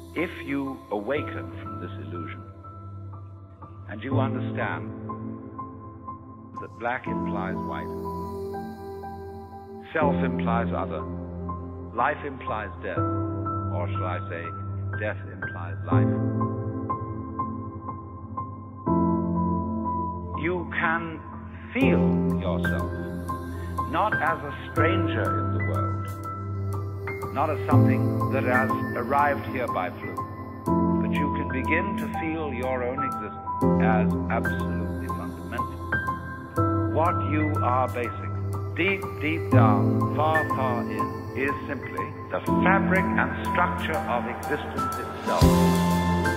If you awaken from this illusion and you understand that black implies white, self implies other, life implies death, or shall I say, death implies life, you can feel yourself not as a stranger in the world, not as something that has arrived here by fluke, but you can begin to feel your own existence as absolutely fundamental. What you are basic, deep, deep down, far, far in, is simply the fabric and structure of existence itself.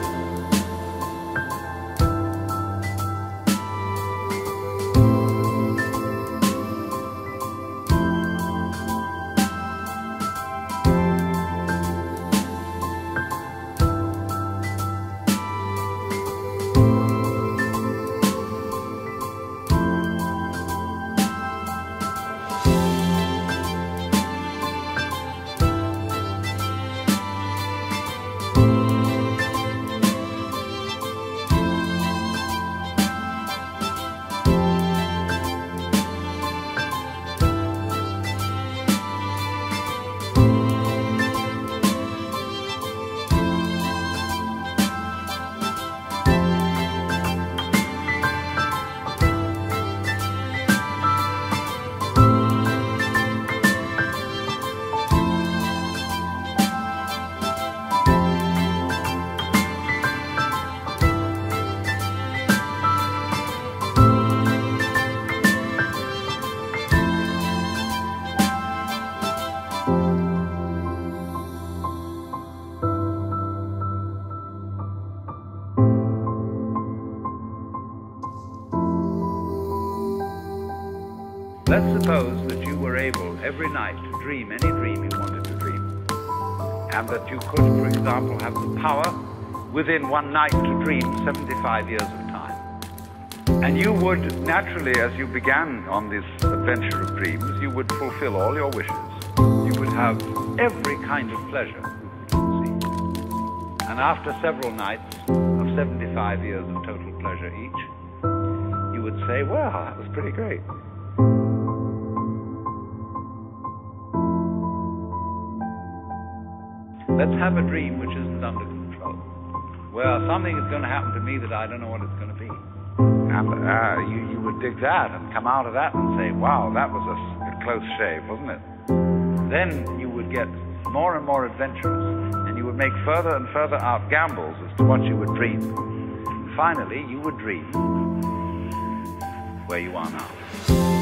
Let's suppose that you were able every night to dream any dream you wanted to dream, and that you could, for example, have the power within one night to dream 75 years of time. And you would naturally, as you began on this adventure of dreams, you would fulfill all your wishes. You would have every kind of pleasure you could conceive. And after several nights of 75 years of total pleasure each, you would say, well, that was pretty great. Let's have a dream which isn't under control. Well, something is going to happen to me that I don't know what it's going to be. And you would dig that and come out of that and say, wow, that was a close shave, wasn't it? Then you would get more and more adventurous, and you would make further and further out gambles as to what you would dream. And finally, you would dream where you are now.